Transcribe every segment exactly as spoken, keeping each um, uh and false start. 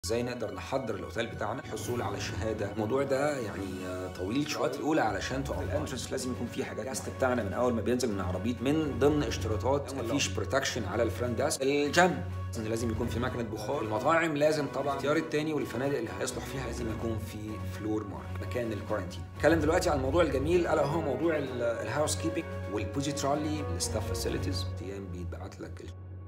ازاي نقدر نحضر الاوتيل بتاعنا الحصول على الشهاده. الموضوع ده يعني طويل شويه. الاولى علشان تقف الانترنس لازم يكون في حاجات الجاست بتاعنا من اول ما بينزل من العربيه. من ضمن اشتراطات مفيش بروتكشن على الفرونت ديسك. الجيم ان لازم يكون في مكنه بخار. المطاعم لازم طبعا. الاختيار الثاني والفنادق اللي هيصلح فيها لازم يكون في فلور مارك مكان الكورنتين. نتكلم دلوقتي عن الموضوع الجميل الا هو موضوع الهاوس كيبنج والبوزيترالي الستاف فاسيلتيز. ايام بيتبعت لك.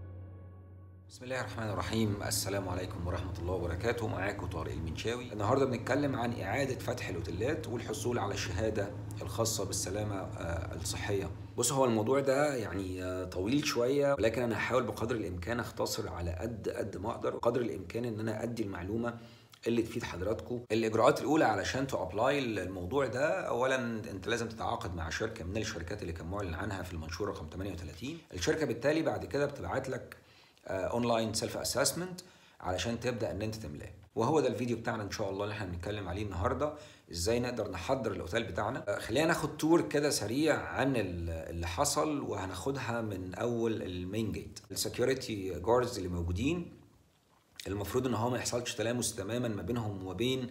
بسم الله الرحمن الرحيم. السلام عليكم ورحمة الله وبركاته. معاكم طارق المنشاوي. النهارده بنتكلم عن إعادة فتح الأوتيلات والحصول على الشهادة الخاصة بالسلامة الصحية. بص، هو الموضوع ده يعني طويل شوية، ولكن أنا هحاول بقدر الإمكان أختصر على قد قد ما أقدر، بقدر الإمكان إن أنا أدي المعلومة اللي تفيد حضراتكم. الإجراءات الأولى علشان تأبلاي الموضوع ده، أولاً أنت لازم تتعاقد مع شركة من الشركات اللي كان معلن عنها في المنشور رقم ثمانية وثلاثين. الشركة بالتالي بعد كده بتبعت لك اونلاين سيلف اسسمنت علشان تبدا ان انت تملاه، وهو ده الفيديو بتاعنا ان شاء الله اللي احنا بنتكلم عليه النهارده، ازاي نقدر نحضر الاوتيل بتاعنا. خلينا ناخد تور كده سريع عن اللي حصل، وهناخدها من اول المين جيت. السكيورتي جاردز اللي موجودين المفروض ان هو ما يحصلش تلامس تماما ما بينهم وما بين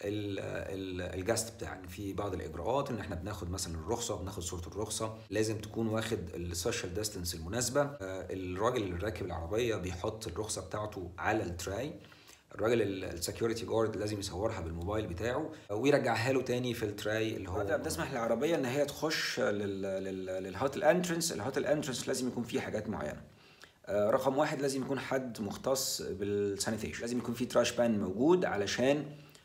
الجاست بتاعنا. في بعض الاجراءات ان احنا بناخد مثلا الرخصه، بناخد صوره الرخصه، لازم تكون واخد السوشيال ديستانس المناسبه. الراجل اللي راكب العربيه بيحط الرخصه بتاعته على التراي، الراجل السكيورتي جارد لازم يصورها بالموبايل بتاعه ويرجعها له تاني في التراي اللي هو بتسمح للعربيه ان هي تخش للهوتيل انترنس. الهوتيل انترنس لازم يكون فيه حاجات معينه. رقم واحد، لازم يكون حد مختص بالسانيتيشن، لازم يكون في تراش بان موجود علشان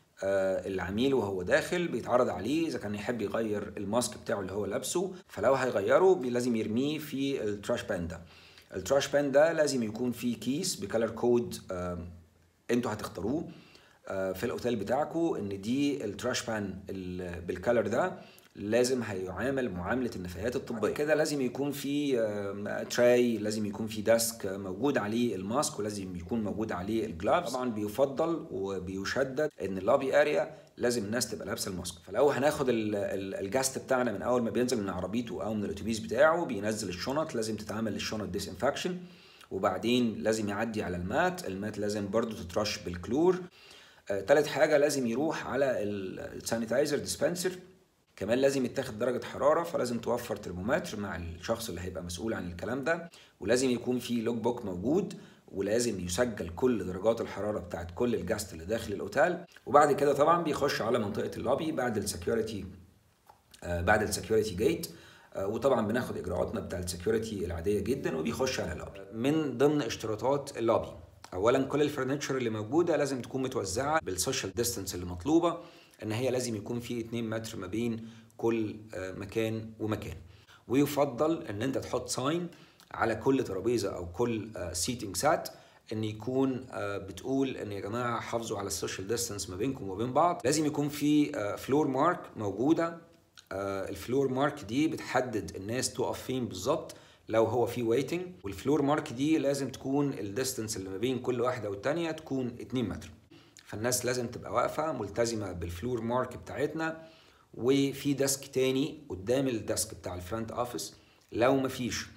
العميل وهو داخل بيتعرض عليه اذا كان يحب يغير الماسك بتاعه اللي هو لابسه، فلو هيغيره لازم يرميه في التراش بان ده. التراش بان ده لازم يكون فيه كيس بكالر كود انتوا هتختاروه في الاوتيل بتاعكم، ان دي التراش بان بالكالر ده لازم هيعامل معامله النفايات الطبيه. كده لازم يكون في تراي، لازم يكون في ديسك موجود عليه الماسك، ولازم يكون موجود عليه الجلافز. طبعا بيفضل وبيشدد ان اللابي اريا لازم الناس تبقى لابسه الماسك. فلو هناخد الجاست بتاعنا من اول ما بينزل من عربيته او من الاتوبيس بتاعه بينزل الشنط، لازم تتعمل للشنط ديس انفكشن، وبعدين لازم يعدي على المات. المات لازم برضو تترش بالكلور. آه، تالت حاجه لازم يروح على السانيتايزر ديسبنسر. كمان لازم يتاخد درجة حرارة، فلازم توفر ترمومتر مع الشخص اللي هيبقى مسؤول عن الكلام ده، ولازم يكون في لوج بوك موجود، ولازم يسجل كل درجات الحرارة بتاعت كل الجاست اللي داخل الأوتيل. وبعد كده طبعا بيخش على منطقة اللوبي بعد السكيورتي آه بعد السكيورتي جيت، آه وطبعا بناخد إجراءاتنا بتاع السكيورتي العادية جدا وبيخش على اللوبي. من ضمن اشتراطات اللوبي، اولا كل الفرنتشر اللي موجوده لازم تكون متوزعه بالسوشيال ديستانس اللي مطلوبه، ان هي لازم يكون في اتنين متر ما بين كل مكان ومكان. ويفضل ان انت تحط ساين على كل ترابيزه او كل سيتنج سات ان يكون بتقول ان يا جماعه حافظوا على السوشيال ديستانس ما بينكم وبين بعض. لازم يكون في فلور مارك موجوده. الفلور مارك دي بتحدد الناس تقف فين بالظبط لو هو في ويتنج، والفلور مارك دي لازم تكون الديستنس اللي ما بين كل واحده والتانيه تكون اتنين متر. فالناس لازم تبقى واقفه ملتزمه بالفلور مارك بتاعتنا. وفي ديسك تاني قدام الديسك بتاع الفرونت اوفيس، لو مفيش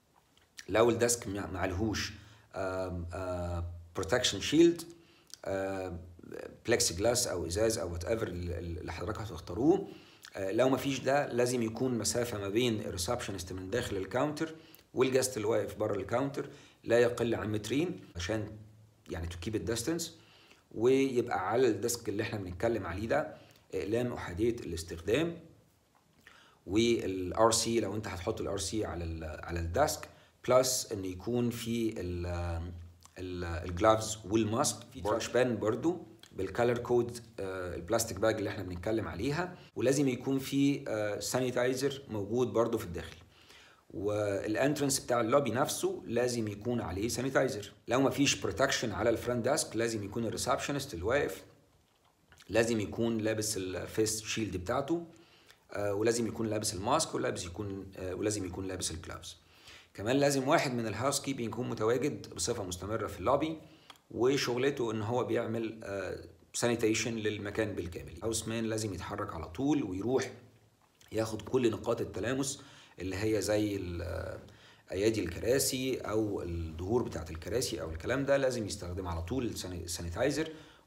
لو الديسك معلهوش بروتكشن شيلد، بلكسي جلاس او ازاز او وات ايفر اللي حضرتك هتختاروه، لو مفيش ده لازم يكون مسافه ما بين الريسبشنست من داخل الكاونتر والجاست اللي واقف بره الكاونتر لا يقل عن مترين، عشان يعني تو كيب الديستنس. ويبقى على الديسك اللي احنا بنتكلم عليه ده اقلام احاديه الاستخدام، والار سي لو انت هتحط الار سي على ال على الديسك، بلس ان يكون في الجلافز والماسك. في تراش بان برضو بالكالر كود البلاستيك باج اللي احنا بنتكلم عليها، ولازم يكون في سانيتايزر موجود برضو في الداخل. والانترنس بتاع اللوبي نفسه لازم يكون عليه سانيتايزر. لو ما فيش بروتكشن على الفرونت ديسك لازم يكون الريسبشنست اللي واقف لازم يكون لابس الفيس شيلد بتاعته، ولازم يكون لابس الماسك، ولابس يكون ولازم يكون لابس الجلافز. كمان لازم واحد من الهاوس كيبنج يكون متواجد بصفه مستمره في اللوبي، وشغلته ان هو بيعمل سانيتيشن للمكان بالكامل. الهاوس مان لازم يتحرك على طول ويروح ياخد كل نقاط التلامس اللي هي زي ايادي الكراسي او الظهور بتاعه الكراسي او الكلام ده، لازم يستخدم على طول السانيتايزر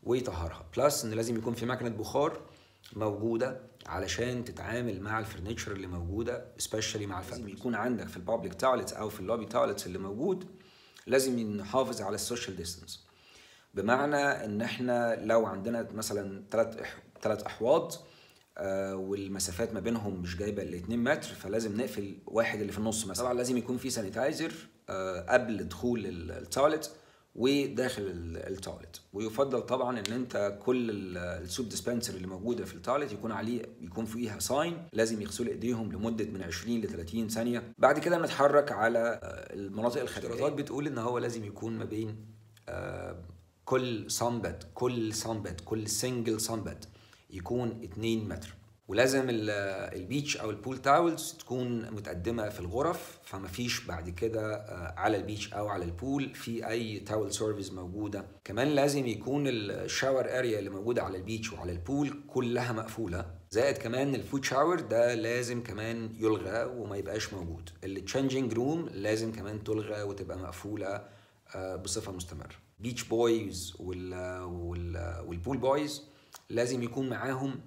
ويطهرها. بلس ان لازم يكون في مكنه بخار موجوده علشان تتعامل مع الفرنتشر اللي موجوده، سبيشالي مع الفرنتشر. يكون عندك في البابليك تويلتس او في اللوبي تويلتس اللي موجود لازم نحافظ على السوشيال ديستانس، بمعنى ان احنا لو عندنا مثلا ثلاث ثلاث احواض آه والمسافات ما بينهم مش جايبه ل اتنين متر، فلازم نقفل واحد اللي في النص مثلا. طبعا لازم يكون في سانيتايزر آه قبل دخول التواليت وداخل التواليت، ويفضل طبعا ان انت كل السوب ديسبنسر اللي موجوده في التواليت يكون عليه يكون فيها ساين لازم يغسلوا ايديهم لمده من عشرين ل ثلاثين ثانيه. بعد كده نتحرك على المناطق الخارجيه. الاشتراطات بتقول ان هو لازم يكون ما بين آه كل صنبت كل صنبت كل سنجل صنبت يكون اتنين متر، ولازم البيتش او البول تاولز تكون متقدمه في الغرف، فما فيش بعد كده على البيتش او على البول في اي تاول سيرفيس موجوده. كمان لازم يكون الشاور اريا اللي موجوده على البيتش وعلى البول كلها مقفوله، زائد كمان الفوت شاور ده لازم كمان يلغى وما يبقاش موجود. التشينجينج روم لازم كمان تلغى وتبقى مقفوله بصفه مستمره. بيتش بويز والبول بويز لازم يكون معاهم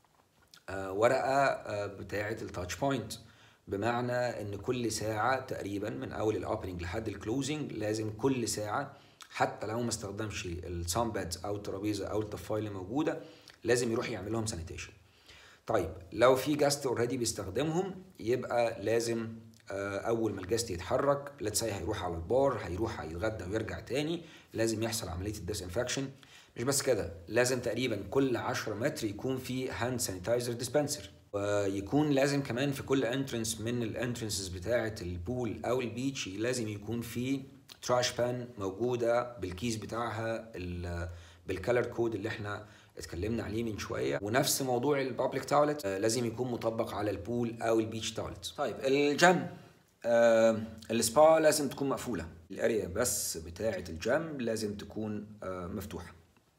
ورقه بتاعه التاتش بوينت، بمعنى ان كل ساعه تقريبا من اول الاوبننج لحد الكلوزنج لازم كل ساعه حتى لو ما استخدمش السام بادز او الترابيزه او الطفايه اللي موجوده لازم يروح يعمل لهم سانيتيشن. طيب لو في جاست اوريدي بيستخدمهم يبقى لازم اول ما الجاست يتحرك ليتس سي هيروح على البار هيروح هيتغدى ويرجع تاني لازم يحصل عمليه الديسانفكشن. مش بس كده، لازم تقريبا كل عشرة متر يكون في هاند سانيتايزر ديسبنسر، ويكون لازم كمان في كل انترنس من الانترنسز بتاعه البول او البيتش لازم يكون في تراش بان موجوده بالكيس بتاعها بالكالر كود اللي احنا اتكلمنا عليه من شويه. ونفس موضوع البابليك تويلت لازم يكون مطبق على البول او البيتش تويلت. طيب الجيم آه السبا لازم تكون مقفوله، الاريا بس بتاعه الجيم لازم تكون آه مفتوحه.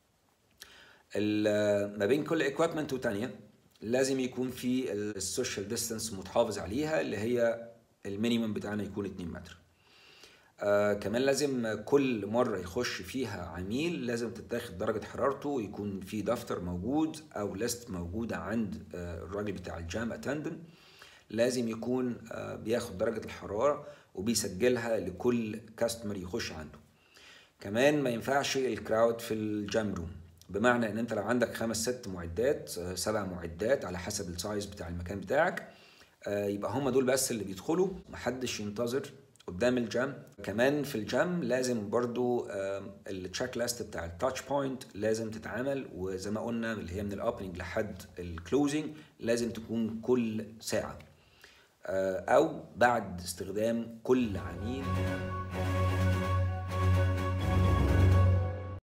ما بين كل ايكويبمنت وتانية لازم يكون في السوشيال ديستانس متحافظ عليها اللي هي المينيمم بتاعنا يكون اتنين متر. آه كمان لازم كل مرة يخش فيها عميل لازم تتاخد درجة حرارته ويكون في دفتر موجود او ليست موجودة عند آه الراجل بتاع الجام اتندن، لازم يكون آه بياخد درجة الحرارة وبيسجلها لكل كاستمر يخش عنده. كمان ما ينفعش الكراود في الجام روم، بمعنى ان انت لو عندك خمس ست معدات سبع معدات على حسب السايز بتاع المكان بتاعك يبقى هم دول بس اللي بيدخلوا، محدش ينتظر قدام الجام. كمان في الجام لازم برضو التشيك ليست بتاع التاتش بوينت لازم تتعمل، وزي ما قلنا اللي هي من الاوبننج لحد الكلوزنج لازم تكون كل ساعه او بعد استخدام كل عميل.